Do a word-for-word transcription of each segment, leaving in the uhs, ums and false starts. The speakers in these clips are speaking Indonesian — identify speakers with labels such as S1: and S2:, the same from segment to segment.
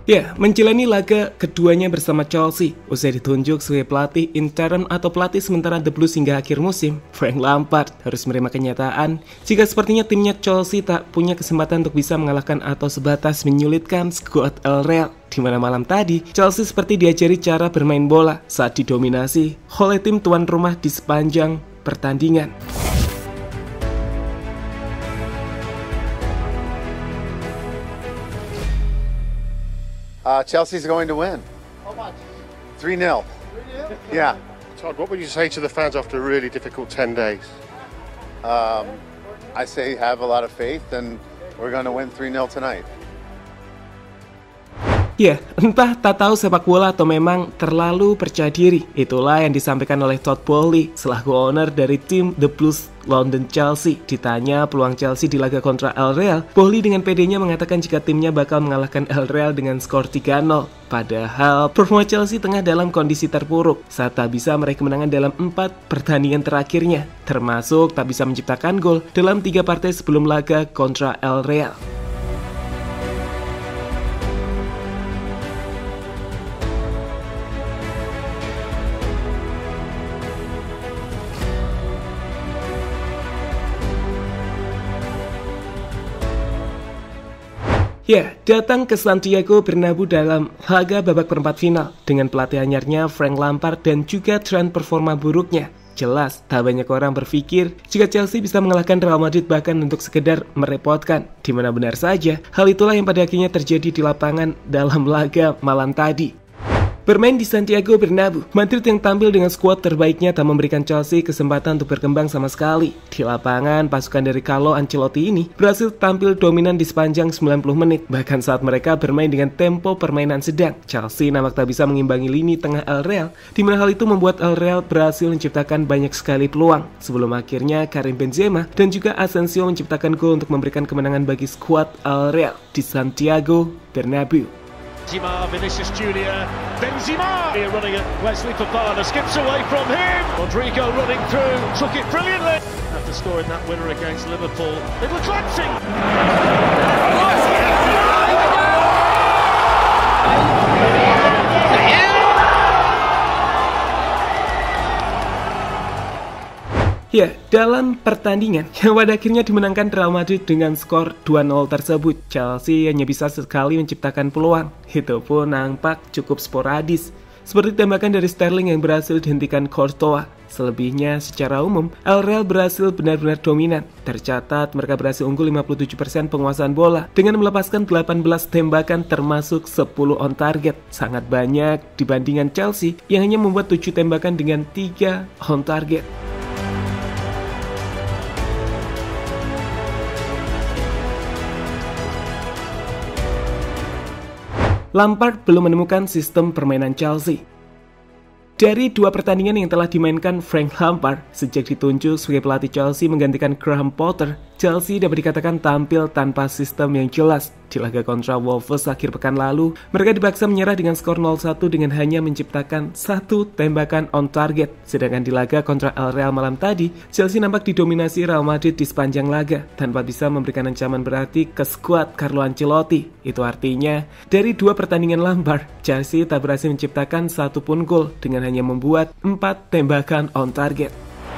S1: Ya, menjalani laga keduanya bersama Chelsea, usai ditunjuk sebagai pelatih interim atau pelatih sementara The Blues hingga akhir musim, Frank Lampard harus menerima kenyataan jika sepertinya timnya Chelsea tak punya kesempatan untuk bisa mengalahkan atau sebatas menyulitkan skuad El Real. Di mana malam tadi, Chelsea seperti diajari cara bermain bola saat didominasi oleh tim tuan rumah di sepanjang pertandingan.
S2: Uh, Chelsea's going to win.
S3: How much?
S2: three nil.
S3: three nil?
S2: Yeah.
S4: Todd, what would you say to the fans after a really difficult ten days?
S2: Um, I say have a lot of faith and we're going to win three nil tonight.
S1: Ya, entah tak tahu sepak bola atau memang terlalu percaya diri. Itulah yang disampaikan oleh Todd Boehly selaku owner dari tim The Blues London Chelsea. Ditanya peluang Chelsea di laga kontra El Real, Boehly dengan pedenya mengatakan jika timnya bakal mengalahkan El Real dengan skor tiga nol. Padahal performa Chelsea tengah dalam kondisi terpuruk saat tak bisa meraih kemenangan dalam empat pertandingan terakhirnya, termasuk tak bisa menciptakan gol dalam tiga partai sebelum laga kontra El Real. Ya, datang ke Santiago Bernabeu dalam laga babak perempat final dengan pelatih anyarnya Frank Lampard dan juga tren performa buruknya. Jelas, tak banyak orang berpikir jika Chelsea bisa mengalahkan Real Madrid bahkan untuk sekedar merepotkan. Dimana benar saja, hal itulah yang pada akhirnya terjadi di lapangan dalam laga malam tadi. Bermain di Santiago Bernabeu, Madrid yang tampil dengan skuad terbaiknya tak memberikan Chelsea kesempatan untuk berkembang sama sekali. Di lapangan, pasukan dari Carlo Ancelotti ini berhasil tampil dominan di sepanjang sembilan puluh menit. Bahkan saat mereka bermain dengan tempo permainan sedang, Chelsea nampak tak bisa mengimbangi lini tengah El Real, di mana hal itu membuat El Real berhasil menciptakan banyak sekali peluang. Sebelum akhirnya Karim Benzema dan juga Asensio menciptakan gol untuk memberikan kemenangan bagi skuad El Real di Santiago Bernabeu.
S5: Benzema, Vinicius Junior, Benzema here running at Wesley Fofana, skips away from him. Rodrigo running through, took it brilliantly. After scoring that winner against Liverpool, it was glancing.
S1: Ya, dalam pertandingan yang pada akhirnya dimenangkan Real Madrid dengan skor dua nol tersebut, Chelsea hanya bisa sekali menciptakan peluang. Itu pun nampak cukup sporadis, seperti tembakan dari Sterling yang berhasil dihentikan Courtois. Selebihnya secara umum, El Real berhasil benar-benar dominan. Tercatat mereka berhasil unggul lima puluh tujuh persen penguasaan bola dengan melepaskan delapan belas tembakan termasuk sepuluh on target. Sangat banyak dibandingkan Chelsea yang hanya membuat tujuh tembakan dengan tiga on target. Lampard belum menemukan sistem permainan Chelsea. Dari dua pertandingan yang telah dimainkan Frank Lampard sejak ditunjuk sebagai pelatih Chelsea menggantikan Graham Potter, Chelsea dapat dikatakan tampil tanpa sistem yang jelas. Di laga kontra Wolves akhir pekan lalu, mereka dipaksa menyerah dengan skor nol satu dengan hanya menciptakan satu tembakan on target. Sedangkan di laga kontra El Real malam tadi, Chelsea nampak didominasi Real Madrid di sepanjang laga tanpa bisa memberikan ancaman berarti ke skuad Carlo Ancelotti. Itu artinya, dari dua pertandingan Lampard, Chelsea tak berhasil menciptakan satu pun gol dengan hanya membuat empat tembakan on target.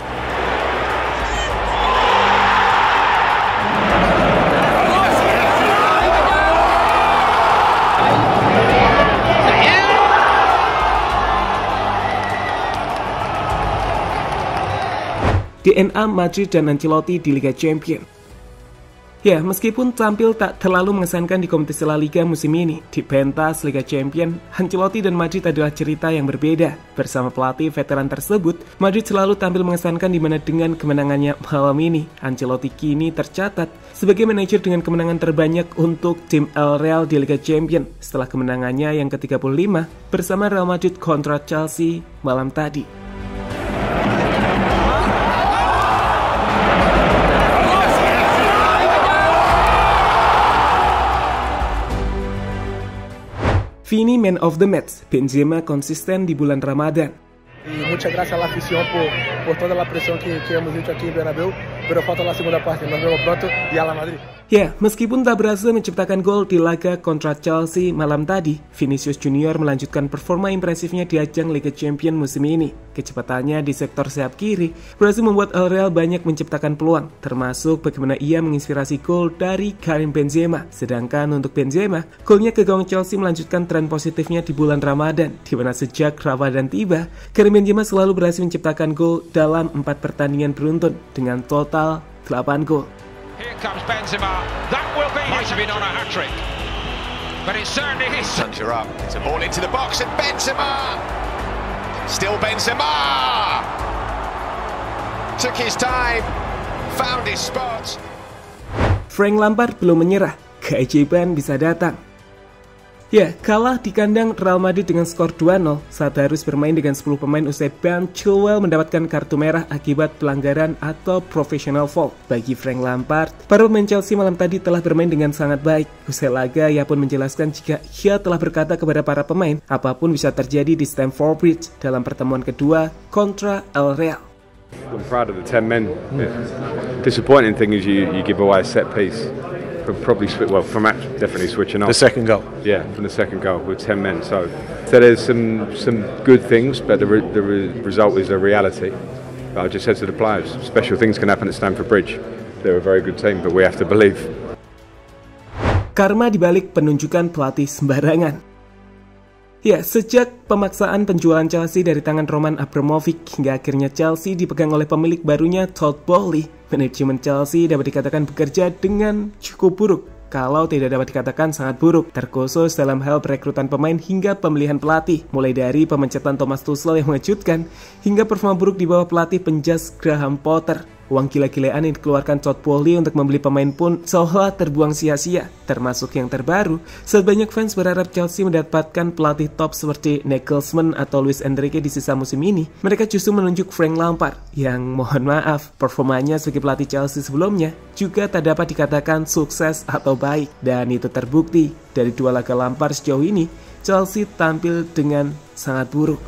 S1: D N A Madrid dan Ancelotti di Liga Champions. Ya, meskipun tampil tak terlalu mengesankan di kompetisi La Liga musim ini, di pentas Liga Champions, Ancelotti dan Madrid adalah cerita yang berbeda. Bersama pelatih veteran tersebut, Madrid selalu tampil mengesankan di mana dengan kemenangannya malam ini, Ancelotti kini tercatat sebagai manajer dengan kemenangan terbanyak untuk tim El Real di Liga Champions setelah kemenangannya yang ke tiga puluh lima bersama Real Madrid kontra Chelsea malam tadi. Vini man of the match, Benzema konsisten di bulan Ramadan.
S3: Y muchas gracias a la afición por, por toda la presión que, que hemos hecho aquí en Bernabéu, pero falta la segunda parte, nos vemos pronto y a la Madrid.
S1: Ya, meskipun tak berhasil menciptakan gol di laga kontra Chelsea malam tadi, Vinicius Junior melanjutkan performa impresifnya di ajang Liga Champions musim ini. Kecepatannya di sektor sayap kiri berhasil membuat El Real banyak menciptakan peluang, termasuk bagaimana ia menginspirasi gol dari Karim Benzema. Sedangkan untuk Benzema, golnya ke gawang Chelsea melanjutkan tren positifnya di bulan Ramadan, di mana sejak Ramadan tiba, Karim Benzema selalu berhasil menciptakan gol dalam empat pertandingan beruntun dengan total delapan gol.
S6: Here comes Benzema. That will be might have been on a hat-trick, but it certainly is. Conjure up. It's a ball into the box and Benzema. Still Benzema. Took his time, found his spot.
S1: Frank Lampard belum menyerah. Keajaiban bisa datang. Ya, kalah di kandang Real Madrid dengan skor dua nol saat harus bermain dengan sepuluh pemain usai Ben Chilwell mendapatkan kartu merah akibat pelanggaran atau professional foul. Bagi Frank Lampard, para pemain Chelsea malam tadi telah bermain dengan sangat baik. Usai laga, ia pun menjelaskan jika ia telah berkata kepada para pemain, apapun bisa terjadi di Stamford Bridge dalam pertemuan kedua kontra El Real.
S7: I'm proud of the ten men. Yeah. Disappointing thing is you, you give away a set piece. Probably well from definitely switching off.
S4: The second goal.
S7: Yeah, from the second goal with ten men. So, so there's some some good things, but the re, the re, result is a reality. But I just said to the players, special things can happen at Stamford Bridge. They're a very good team, but we have to believe.
S1: Karma dibalik penunjukan pelatih sembarangan. Ya, sejak pemaksaan penjualan Chelsea dari tangan Roman Abramovich hingga akhirnya Chelsea dipegang oleh pemilik barunya Todd Boehly, manajemen Chelsea dapat dikatakan bekerja dengan cukup buruk, kalau tidak dapat dikatakan sangat buruk, terkhusus dalam hal perekrutan pemain hingga pemilihan pelatih, mulai dari pemencatan Thomas Tuchel yang mengejutkan, hingga performa buruk di bawah pelatih penjas Graham Potter. Uang gila-gilaan yang dikeluarkan Todd Boehly untuk membeli pemain pun seolah terbuang sia-sia, termasuk yang terbaru, saat banyak fans berharap Chelsea mendapatkan pelatih top seperti Nagelsmann atau Luis Enrique di sisa musim ini. Mereka justru menunjuk Frank Lampard, yang mohon maaf, performanya sebagai pelatih Chelsea sebelumnya juga tak dapat dikatakan sukses atau baik. Dan itu terbukti dari dua laga Lampard sejauh ini, Chelsea tampil dengan sangat buruk.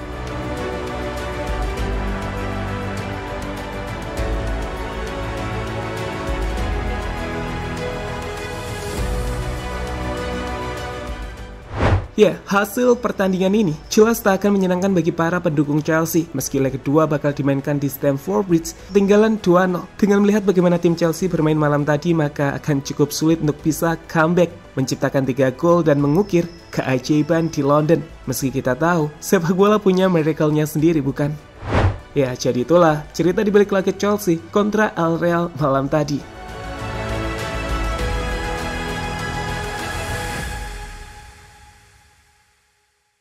S1: Ya, hasil pertandingan ini jelas tak akan menyenangkan bagi para pendukung Chelsea. Meski leg kedua bakal dimainkan di Stamford Bridge, ketinggalan dua nol. Dengan melihat bagaimana tim Chelsea bermain malam tadi, maka akan cukup sulit untuk bisa comeback, menciptakan tiga gol dan mengukir keajaiban di London. Meski kita tahu, sepak bola punya miracle-nya sendiri, bukan? Ya, jadi itulah cerita di balik laga Chelsea kontra El Real malam tadi.